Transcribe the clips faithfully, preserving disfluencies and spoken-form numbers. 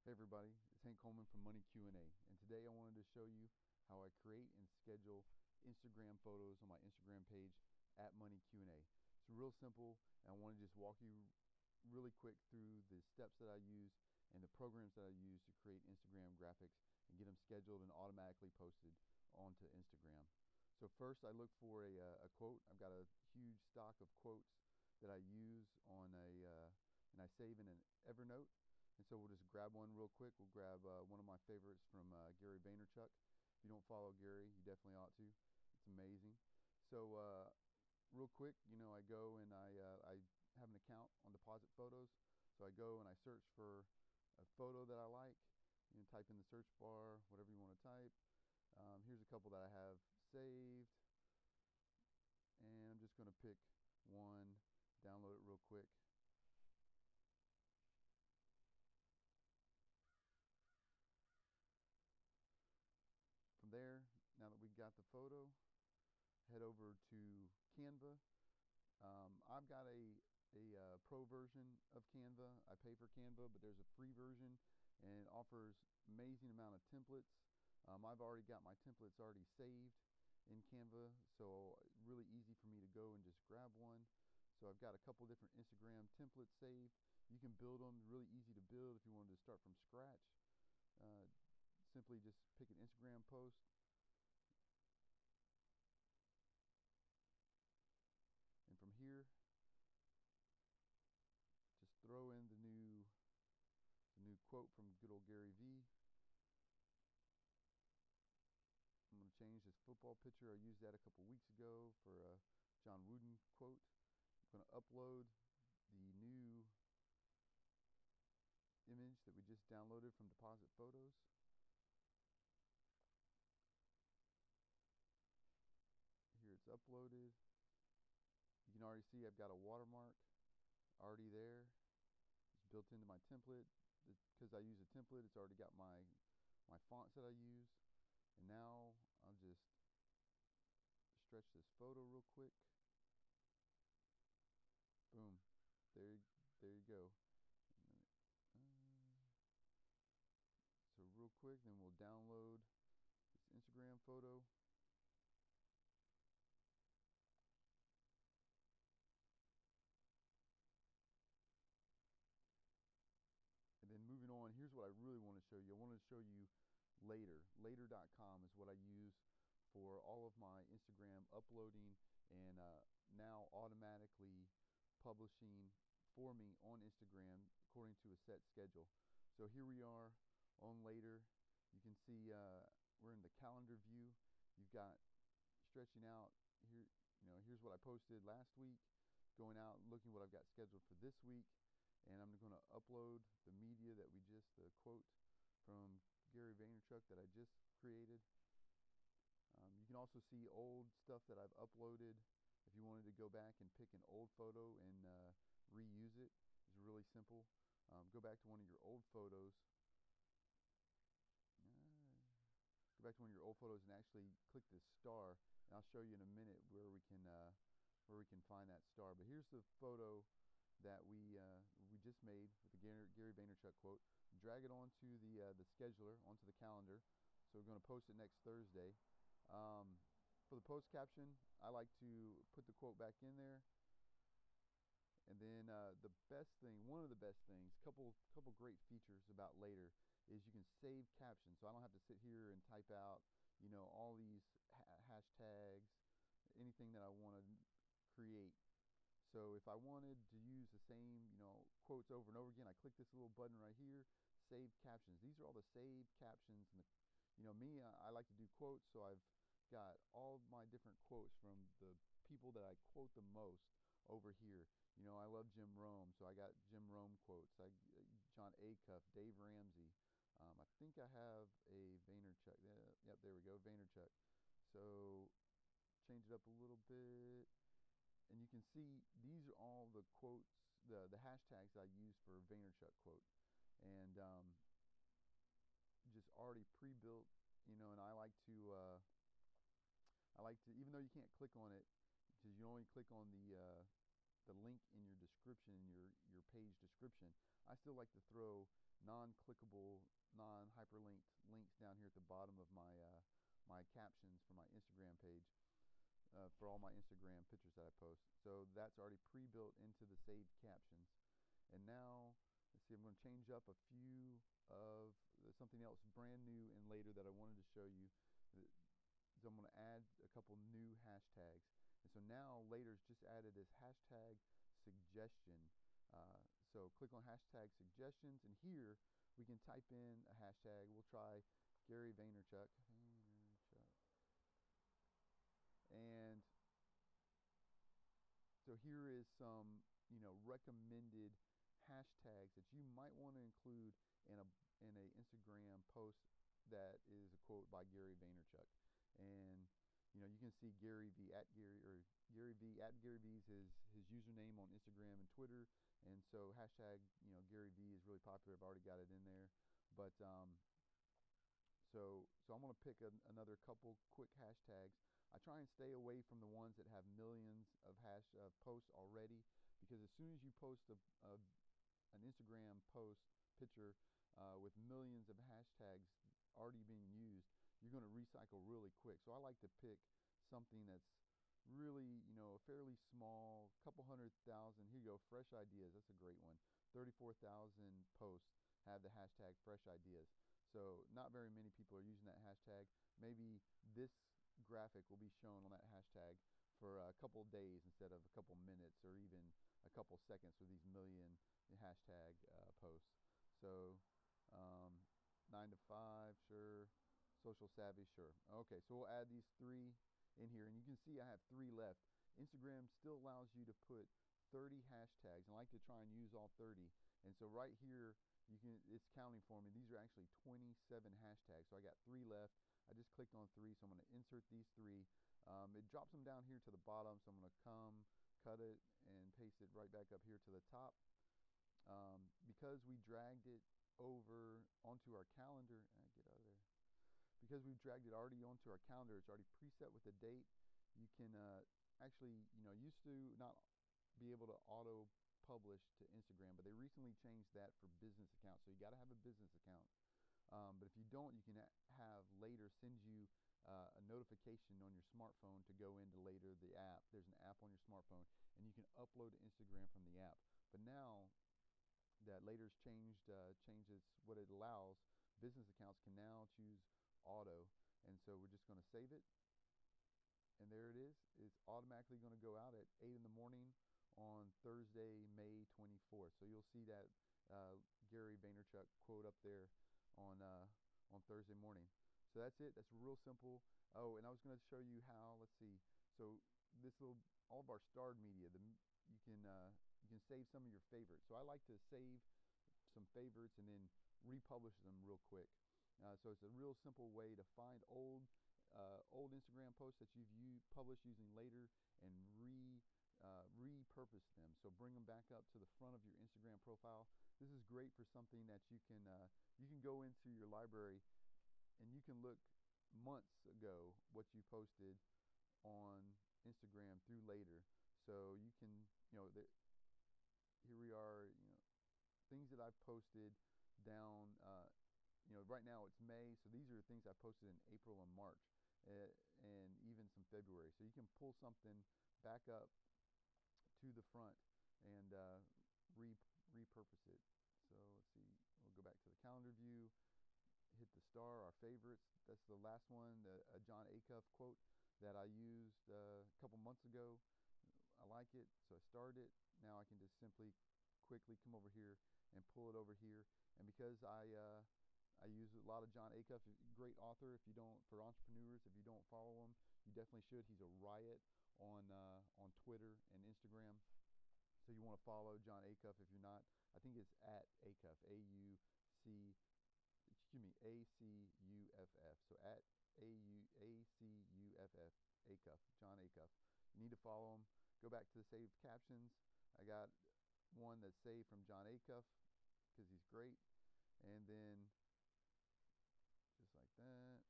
Hey everybody, it's Hank Coleman from Money Q and A, and today I wanted to show you how I create and schedule Instagram photos on my Instagram page at Money Q and A. It's real simple, and I want to just walk you really quick through the steps that I use and the programs that I use to create Instagram graphics and get them scheduled and automatically posted onto Instagram. So first, I look for a, uh, a quote. I've got a huge stock of quotes that I use on a, uh, and I save in an Evernote. And so we'll just grab one real quick. We'll grab uh, one of my favorites from uh, Gary Vaynerchuk. If you don't follow Gary, you definitely ought to. It's amazing. So uh, real quick, you know, I go and I, uh, I have an account on Deposit Photos. So I go and I search for a photo that I like. You know, type in the search bar, whatever you want to type. Um, here's a couple that I have saved. And I'm just going to pick one, download it real quick. From there, now that we got the photo, head over to Canva. Um, I've got a, a uh, pro version of Canva. I pay for Canva, but there's a free version and it offers amazing amount of templates. Um, I've already got my templates already saved in Canva, so really easy for me to go and just grab one. So I've got a couple different Instagram templates saved. You can build them, really easy to build if you wanted to start from scratch. Uh, simply just pick an Instagram post, and from here just throw in the new the new quote from good old Gary V. I'm going to change this football picture. I used that a couple weeks ago for a John Wooden quote. I'm going to upload the new image that we just downloaded from Deposit Photos. Here it's uploaded. You can already see I've got a watermark already there. It's built into my template. Because I use a template, it's already got my my fonts that I use. And now I'll just stretch this photo real quick. Boom. There, there you go. Uh, so real quick, then we'll download this Instagram photo. And then moving on, here's what I really want to show you. I want to show you Later. Later dot com is what I use for all of my Instagram uploading and uh, now automatically publishing for me on Instagram according to a set schedule. So here we are on Later. You can see uh, we're in the calendar view. You've got stretching out here. You know, here's what I posted last week. Going out, looking what I've got scheduled for this week, and I'm going to upload the media that we just the quote from Gary Vaynerchuk that I just created. Um, you can also see old stuff that I've uploaded. If you wanted to go back and pick an old photo and uh, reuse it, it's really simple. Um, go back to one of your old photos. Uh, go back to one of your old photos and actually click this star, and I'll show you in a minute where we can uh, where we can find that star. But here's the photo that we uh, we just made with the Gary, Gary Vaynerchuk quote. Drag it onto the uh, the scheduler, onto the calendar. So we're going to post it next Thursday. Um, for the post caption, I like to put the quote back in there. And then uh, the best thing, one of the best things, couple couple great features about Later is you can save captions. So I don't have to sit here and type out, you know, all these ha hashtags, anything that I want to create. So if I wanted to use the same, you know, quotes over and over again, I click this little button right here, save captions. These are all the saved captions. And the, you know, me, I, I like to do quotes, so I've got all my different quotes from the people that I quote the most over here. You know, I love Jim Rome, so I got Jim Rome quotes. I, John Acuff, Dave Ramsey. Um, I think I have a Vaynerchuk. Uh, yep, there we go, Vaynerchuk. So change it up a little bit, and you can see these are all the quotes, the the hashtags I use for Vaynerchuk quote, and um, just already pre-built, you know. And I like to uh, I like to, even though you can't click on it, because you only click on the uh, the link in your description, in your, your page description, I still like to throw non-clickable, non-hyperlinked links down here at the bottom of my, uh, my captions for my Instagram page, uh, for all my Instagram pictures that I post. So that's already pre-built into the saved captions. And now, let's see, I'm going to change up a few of uh, something else brand new and later that I wanted to show you. So I'm going to add a couple new hashtags. And so now Later's just added this hashtag suggestion. Uh, so click on hashtag suggestions, and here we can type in a hashtag. We'll try Gary Vaynerchuk. Vaynerchuk. And so here is some, you know, recommended hashtags that you might want to include in a in a Instagram post that is a quote by Gary Vaynerchuk. And you know, you can see Gary V at Gary or Gary V at Gary V's his his username on Instagram and Twitter. And so hashtag, you know, Gary V is really popular. I've already got it in there. But um, so so I'm going to pick an, another couple quick hashtags. I try and stay away from the ones that have millions of hash uh, posts already, because as soon as you post a, a an Instagram post picture uh, with millions of hashtags already being used, you're going to recycle really quick. So I like to pick something that's really, you know, fairly small, couple hundred thousand. Here you go, fresh ideas. That's a great one. thirty-four thousand posts have the hashtag fresh ideas. So not very many people are using that hashtag. Maybe this graphic will be shown on that hashtag for a couple of days instead of a couple minutes or even a couple seconds with these million hashtag uh, posts. So um, nine to five, sure. Social savvy, sure. Okay, so we'll add these three in here, and you can see I have three left. Instagram still allows you to put thirty hashtags, and I like to try and use all thirty. And so right here, you can it's counting for me. These are actually twenty-seven hashtags, so I got three left. I just clicked on three, so I'm going to insert these three. Um, it drops them down here to the bottom, so I'm going to come, cut it, and paste it right back up here to the top. Um, because we dragged it over onto our calendar, uh, get out of there. Because we've dragged it already onto our calendar, it's already preset with the date. You can uh, actually, you know, used to not be able to auto publish to Instagram, but they recently changed that for business accounts. So you got to have a business account. Um, but if you don't, you can have Later send you uh, a notification on your smartphone to go into Later, the app. There's an app on your smartphone, and you can upload to Instagram from the app. But now that Later's changed, uh, changes what it allows, business accounts can now choose auto. And so we're just going to save it. And there it is. It's automatically going to go out at eight in the morning on Thursday, May twenty-fourth. So you'll see that uh, Gary Vaynerchuk quote up there on uh, on Thursday morning. So that's it. That's real simple. Oh, and I was going to show you how. Let's see. So this little, all of our starred media, the you can uh, you can save some of your favorites. So I like to save some favorites and then republish them real quick. Uh, so it's a real simple way to find old uh, old Instagram posts that you've u published using Later and re uh, repurpose them. So bring them back up to the front of your Instagram profile. This is great for something that you can uh, you can go into your library and you can look months ago what you posted on Instagram through Later. So you can, you know, the, here we are, you know, things that I've posted down, uh, you know, right now it's May, so these are things I posted in April and March, uh, and even some February. So you can pull something back up to the front and uh, re repurpose it. So let's see, we'll go back to the calendar view, hit the star, our favorites. That's the last one, the a Jon Acuff quote that I used uh, a couple months ago. I like it, so I started it. Now I can just simply quickly come over here and pull it over here. And because I uh, I use a lot of Jon Acuff, great author. If you don't, for entrepreneurs, if you don't follow him, you definitely should. He's a riot on uh, on Twitter and Instagram. So you want to follow Jon Acuff if you're not. I think it's at Acuff, A U C, excuse me, A C U F F. So at A U A C U F F, Acuff, Jon Acuff. You need to follow him. Go back to the saved captions. I got one that's saved from Jon Acuff because he's great. And then just like that,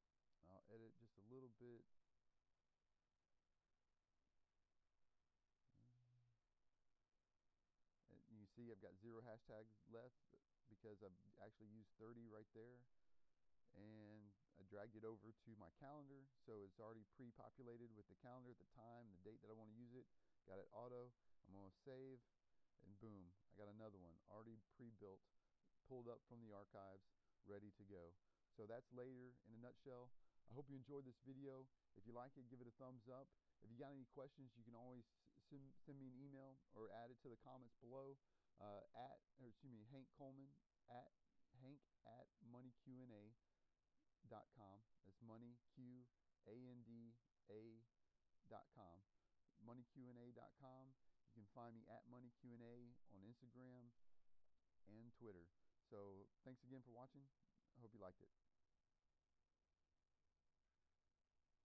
I'll edit just a little bit. see I've got zero hashtags left because I've actually used thirty right there, and I dragged it over to my calendar, so it's already pre-populated with the calendar, the time, the date that I want to use it. Got it auto. I'm going to save, and boom, I got another one already pre-built, pulled up from the archives, ready to go. So that's Later in a nutshell. I hope you enjoyed this video. If you like it, give it a thumbs up. If you got any questions, you can always send, send me an email or add it to the comments below. Uh, at, or excuse me, Hank Coleman at Hank at money q and a dot com. That's money q a n d a dot com. money q and a dot com. You can find me at money q and a on Instagram and Twitter. So thanks again for watching. I hope you liked it.